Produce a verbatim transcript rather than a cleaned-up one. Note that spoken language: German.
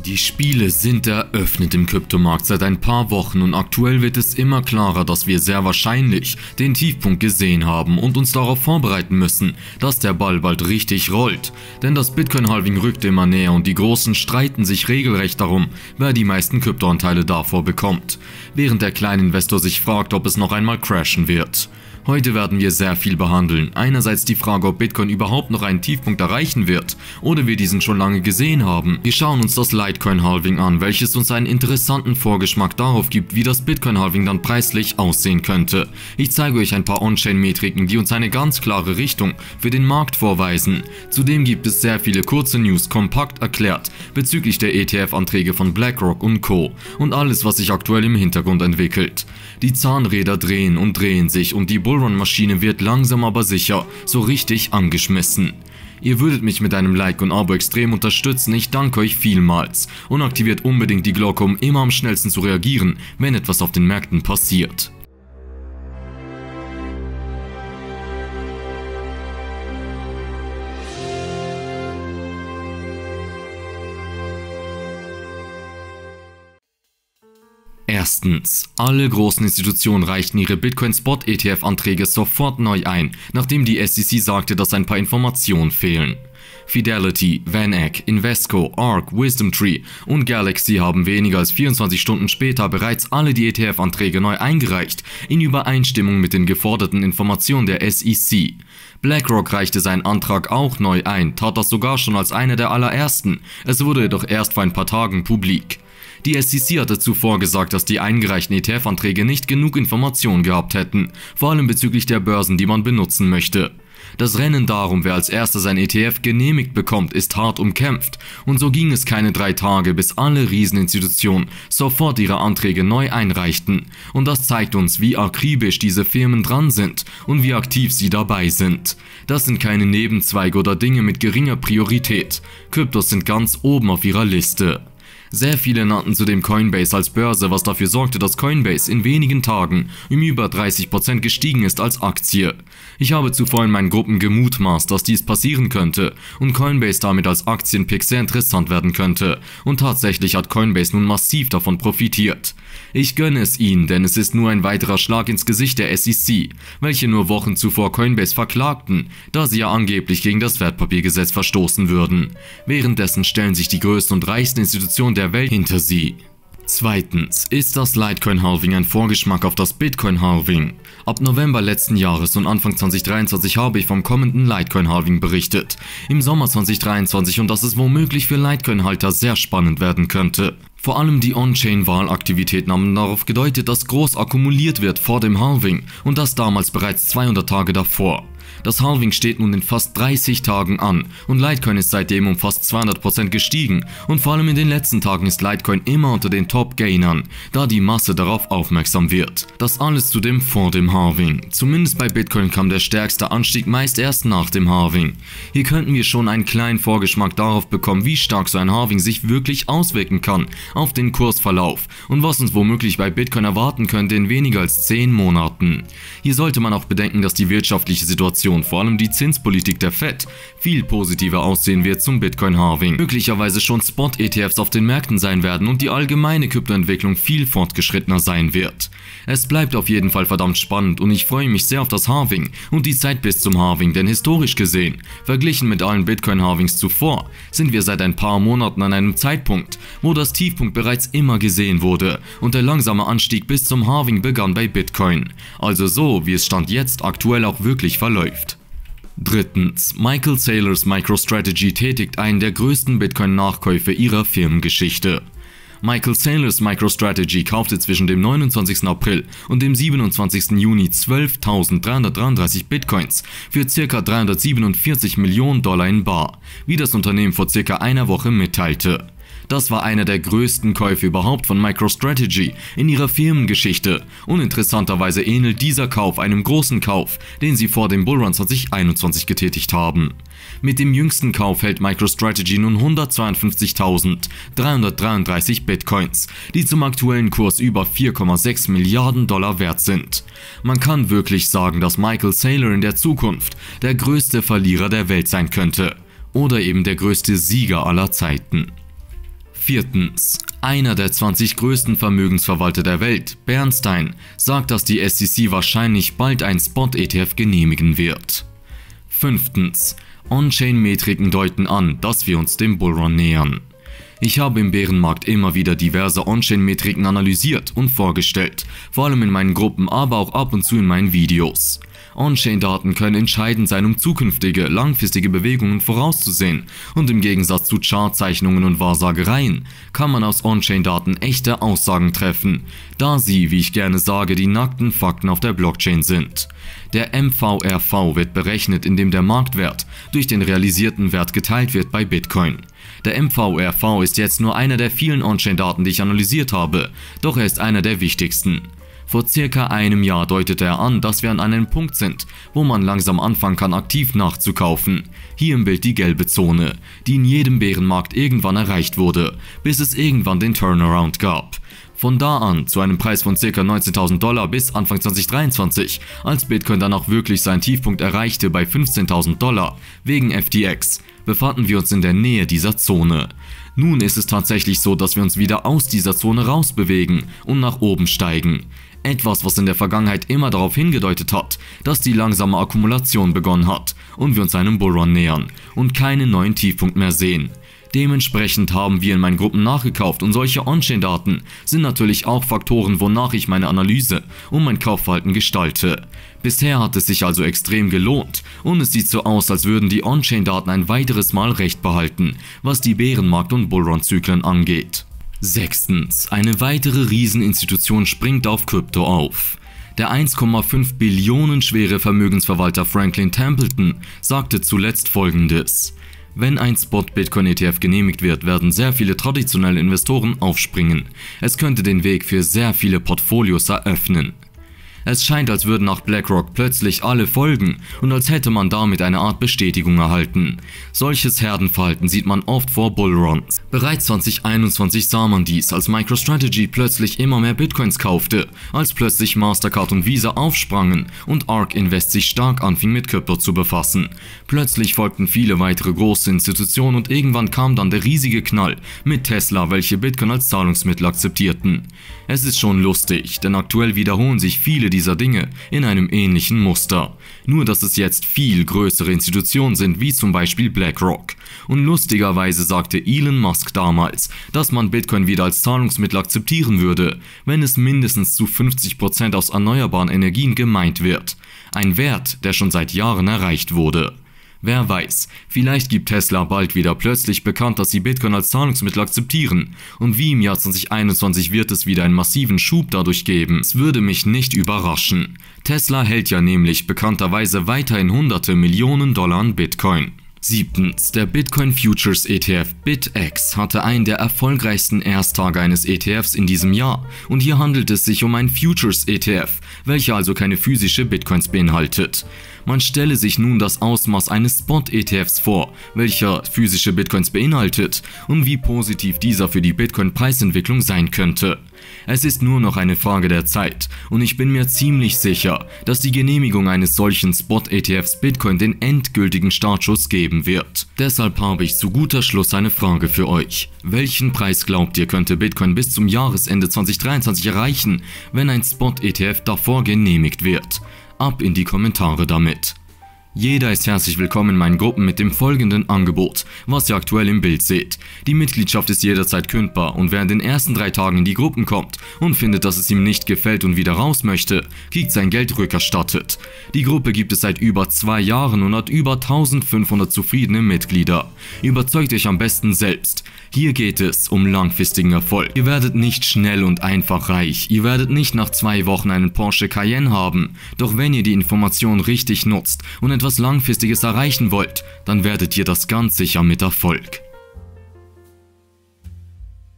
Die Spiele sind eröffnet im Kryptomarkt seit ein paar Wochen und aktuell wird es immer klarer, dass wir sehr wahrscheinlich den Tiefpunkt gesehen haben und uns darauf vorbereiten müssen, dass der Ball bald richtig rollt. Denn das Bitcoin-Halving rückt immer näher und die Großen streiten sich regelrecht darum, wer die meisten Kryptoanteile davor bekommt, während der kleine Investor sich fragt, ob es noch einmal crashen wird. Heute werden wir sehr viel behandeln. Einerseits die Frage, ob Bitcoin überhaupt noch einen Tiefpunkt erreichen wird oder wir diesen schon lange gesehen haben. Wir schauen uns das Litecoin-Halving an, welches uns einen interessanten Vorgeschmack darauf gibt, wie das Bitcoin-Halving dann preislich aussehen könnte. Ich zeige euch ein paar On-Chain-Metriken, die uns eine ganz klare Richtung für den Markt vorweisen. Zudem gibt es sehr viele kurze News, kompakt erklärt, bezüglich der E T F-Anträge von BlackRock und Co. und alles, was sich aktuell im Hintergrund entwickelt. Die Zahnräder drehen und drehen sich und die Bullrun-Maschine wird langsam aber sicher so richtig angeschmissen. Ihr würdet mich mit einem Like und Abo extrem unterstützen, ich danke euch vielmals und aktiviert unbedingt die Glocke, um immer am schnellsten zu reagieren, wenn etwas auf den Märkten passiert. Erstens. Alle großen Institutionen reichten ihre Bitcoin-Spot-E T F-Anträge sofort neu ein, nachdem die S E C sagte, dass ein paar Informationen fehlen. Fidelity, VanEck, Invesco, Arc, WisdomTree und Galaxy haben weniger als vierundzwanzig Stunden später bereits alle die E T F-Anträge neu eingereicht, in Übereinstimmung mit den geforderten Informationen der S E C. BlackRock reichte seinen Antrag auch neu ein, tat das sogar schon als einer der allerersten, es wurde jedoch erst vor ein paar Tagen publik. Die S E C hatte zuvor gesagt, dass die eingereichten E T F-Anträge nicht genug Informationen gehabt hätten, vor allem bezüglich der Börsen, die man benutzen möchte. Das Rennen darum, wer als erster sein E T F genehmigt bekommt, ist hart umkämpft und so ging es keine drei Tage, bis alle Rieseninstitutionen sofort ihre Anträge neu einreichten und das zeigt uns, wie akribisch diese Firmen dran sind und wie aktiv sie dabei sind. Das sind keine Nebenzweige oder Dinge mit geringer Priorität, Kryptos sind ganz oben auf ihrer Liste. Sehr viele nannten zudem Coinbase als Börse, was dafür sorgte, dass Coinbase in wenigen Tagen um über dreißig Prozent gestiegen ist als Aktie. Ich habe zuvor in meinen Gruppen gemutmaßt, dass dies passieren könnte und Coinbase damit als Aktienpick sehr interessant werden könnte und tatsächlich hat Coinbase nun massiv davon profitiert. Ich gönne es ihnen, denn es ist nur ein weiterer Schlag ins Gesicht der S E C, welche nur Wochen zuvor Coinbase verklagten, da sie ja angeblich gegen das Wertpapiergesetz verstoßen würden. Währenddessen stellen sich die größten und reichsten Institutionen der Welt hinter sie. Zweitens. Ist das Litecoin-Halving ein Vorgeschmack auf das Bitcoin-Halving? Ab November letzten Jahres und Anfang zwanzig dreiundzwanzig habe ich vom kommenden Litecoin-Halving berichtet. Im Sommer zwanzig dreiundzwanzig und dass es womöglich für Litecoin-Halter sehr spannend werden könnte. Vor allem die On-Chain-Wahlaktivitäten haben darauf gedeutet, dass groß akkumuliert wird vor dem Halving und das damals bereits zweihundert Tage davor. Das Halving steht nun in fast dreißig Tagen an und Litecoin ist seitdem um fast zweihundert Prozent gestiegen und vor allem in den letzten Tagen ist Litecoin immer unter den Top-Gainern, da die Masse darauf aufmerksam wird. Das alles zudem vor dem Halving. Zumindest bei Bitcoin kam der stärkste Anstieg meist erst nach dem Halving. Hier könnten wir schon einen kleinen Vorgeschmack darauf bekommen, wie stark so ein Halving sich wirklich auswirken kann auf den Kursverlauf und was uns womöglich bei Bitcoin erwarten könnte in weniger als zehn Monaten. Hier sollte man auch bedenken, dass die wirtschaftliche Situation, vor allem die Zinspolitik der Fed, viel positiver aussehen wird zum Bitcoin-Halving. Möglicherweise schon Spot-E T Fs auf den Märkten sein werden und die allgemeine Kryptoentwicklung viel fortgeschrittener sein wird. Es bleibt auf jeden Fall verdammt spannend und ich freue mich sehr auf das Halving und die Zeit bis zum Halving, denn historisch gesehen, verglichen mit allen Bitcoin-Halvings zuvor, sind wir seit ein paar Monaten an einem Zeitpunkt, wo das Tiefpunkt bereits immer gesehen wurde und der langsame Anstieg bis zum Halving begann bei Bitcoin. Also so, wie es Stand jetzt aktuell auch wirklich verläuft. Drittens. Michael Saylor's MicroStrategy tätigt einen der größten Bitcoin-Nachkäufe ihrer Firmengeschichte. Michael Saylor's MicroStrategy kaufte zwischen dem neunundzwanzigsten April und dem siebenundzwanzigsten Juni zwölftausenddreihundertdreiunddreißig Bitcoins für ca. dreihundertsiebenundvierzig Millionen Dollar in bar, wie das Unternehmen vor ca. einer Woche mitteilte. Das war einer der größten Käufe überhaupt von MicroStrategy in ihrer Firmengeschichte und interessanterweise ähnelt dieser Kauf einem großen Kauf, den sie vor dem Bullrun zwanzig einundzwanzig getätigt haben. Mit dem jüngsten Kauf hält MicroStrategy nun hundertzweiundfünfzigtausenddreihundertdreiunddreißig Bitcoins, die zum aktuellen Kurs über vier Komma sechs Milliarden Dollar wert sind. Man kann wirklich sagen, dass Michael Saylor in der Zukunft der größte Verlierer der Welt sein könnte oder eben der größte Sieger aller Zeiten. Viertens. Einer der zwanzig größten Vermögensverwalter der Welt, Bernstein, sagt, dass die S E C wahrscheinlich bald ein Spot-E T F genehmigen wird. Fünftens. On-Chain-Metriken deuten an, dass wir uns dem Bullrun nähern. Ich habe im Bärenmarkt immer wieder diverse On-Chain-Metriken analysiert und vorgestellt, vor allem in meinen Gruppen, aber auch ab und zu in meinen Videos. On-Chain-Daten können entscheidend sein, um zukünftige, langfristige Bewegungen vorauszusehen, und im Gegensatz zu Chartzeichnungen und Wahrsagereien kann man aus On-Chain-Daten echte Aussagen treffen, da sie, wie ich gerne sage, die nackten Fakten auf der Blockchain sind. Der M V R V wird berechnet, indem der Marktwert durch den realisierten Wert geteilt wird bei Bitcoin. Der M V R V ist jetzt nur einer der vielen On-Chain-Daten, die ich analysiert habe, doch er ist einer der wichtigsten. Vor circa einem Jahr deutete er an, dass wir an einem Punkt sind, wo man langsam anfangen kann, aktiv nachzukaufen. Hier im Bild die gelbe Zone, die in jedem Bärenmarkt irgendwann erreicht wurde, bis es irgendwann den Turnaround gab. Von da an, zu einem Preis von ca. neunzehntausend Dollar bis Anfang zweitausenddreiundzwanzig, als Bitcoin dann auch wirklich seinen Tiefpunkt erreichte bei fünfzehntausend Dollar wegen F T X, befanden wir uns in der Nähe dieser Zone. Nun ist es tatsächlich so, dass wir uns wieder aus dieser Zone rausbewegen und nach oben steigen. Etwas, was in der Vergangenheit immer darauf hingedeutet hat, dass die langsame Akkumulation begonnen hat und wir uns einem Bullrun nähern und keinen neuen Tiefpunkt mehr sehen. Dementsprechend haben wir in meinen Gruppen nachgekauft, und solche On-Chain-Daten sind natürlich auch Faktoren, wonach ich meine Analyse und mein Kaufverhalten gestalte. Bisher hat es sich also extrem gelohnt und es sieht so aus, als würden die On-Chain-Daten ein weiteres Mal recht behalten, was die Bärenmarkt- und Bullrun-Zyklen angeht. Sechstens. Eine weitere Rieseninstitution springt auf Krypto auf. Der eins Komma fünf Billionen schwere Vermögensverwalter Franklin Templeton sagte zuletzt Folgendes: Wenn ein Spot-Bitcoin-E T F genehmigt wird, werden sehr viele traditionelle Investoren aufspringen. Es könnte den Weg für sehr viele Portfolios eröffnen. Es scheint, als würden nach BlackRock plötzlich alle folgen und als hätte man damit eine Art Bestätigung erhalten. Solches Herdenverhalten sieht man oft vor Bullruns. Bereits zweitausendeinundzwanzig sah man dies, als MicroStrategy plötzlich immer mehr Bitcoins kaufte, als plötzlich Mastercard und Visa aufsprangen und ARK Invest sich stark anfing mit Krypto zu befassen. Plötzlich folgten viele weitere große Institutionen und irgendwann kam dann der riesige Knall mit Tesla, welche Bitcoin als Zahlungsmittel akzeptierten. Es ist schon lustig, denn aktuell wiederholen sich viele dieser Dinge in einem ähnlichen Muster. Nur dass es jetzt viel größere Institutionen sind, wie zum Beispiel BlackRock. Und lustigerweise sagte Elon Musk damals, dass man Bitcoin wieder als Zahlungsmittel akzeptieren würde, wenn es mindestens zu fünfzig Prozent aus erneuerbaren Energien gemeint wird. Ein Wert, der schon seit Jahren erreicht wurde. Wer weiß, vielleicht gibt Tesla bald wieder plötzlich bekannt, dass sie Bitcoin als Zahlungsmittel akzeptieren, und wie im Jahr zweitausendeinundzwanzig wird es wieder einen massiven Schub dadurch geben. Es würde mich nicht überraschen. Tesla hält ja nämlich bekannterweise weiterhin hunderte Millionen Dollar an Bitcoin. Siebtens. Der Bitcoin Futures E T F BitX hatte einen der erfolgreichsten Ersttage eines E T Fs in diesem Jahr, und hier handelt es sich um einen Futures E T F, welcher also keine physische Bitcoins beinhaltet. Man stelle sich nun das Ausmaß eines Spot-E T Fs vor, welcher physische Bitcoins beinhaltet, und wie positiv dieser für die Bitcoin-Preisentwicklung sein könnte. Es ist nur noch eine Frage der Zeit, und ich bin mir ziemlich sicher, dass die Genehmigung eines solchen Spot-E T Fs Bitcoin den endgültigen Startschuss geben wird. Deshalb habe ich zu guter Schluss eine Frage für euch. Welchen Preis glaubt ihr, könnte Bitcoin bis zum Jahresende zweitausenddreiundzwanzig erreichen, wenn ein Spot-E T F davor genehmigt wird? Ab in die Kommentare damit. Jeder ist herzlich willkommen in meinen Gruppen mit dem folgenden Angebot, was ihr aktuell im Bild seht. Die Mitgliedschaft ist jederzeit kündbar, und wer in den ersten drei Tagen in die Gruppen kommt und findet, dass es ihm nicht gefällt und wieder raus möchte, kriegt sein Geld rückerstattet. Die Gruppe gibt es seit über zwei Jahren und hat über eintausendfünfhundert zufriedene Mitglieder. Überzeugt euch am besten selbst. Hier geht es um langfristigen Erfolg. Ihr werdet nicht schnell und einfach reich. Ihr werdet nicht nach zwei Wochen einen Porsche Cayenne haben. Doch wenn ihr die Information richtig nutzt und etwas Langfristiges erreichen wollt, dann werdet ihr das ganz sicher mit Erfolg.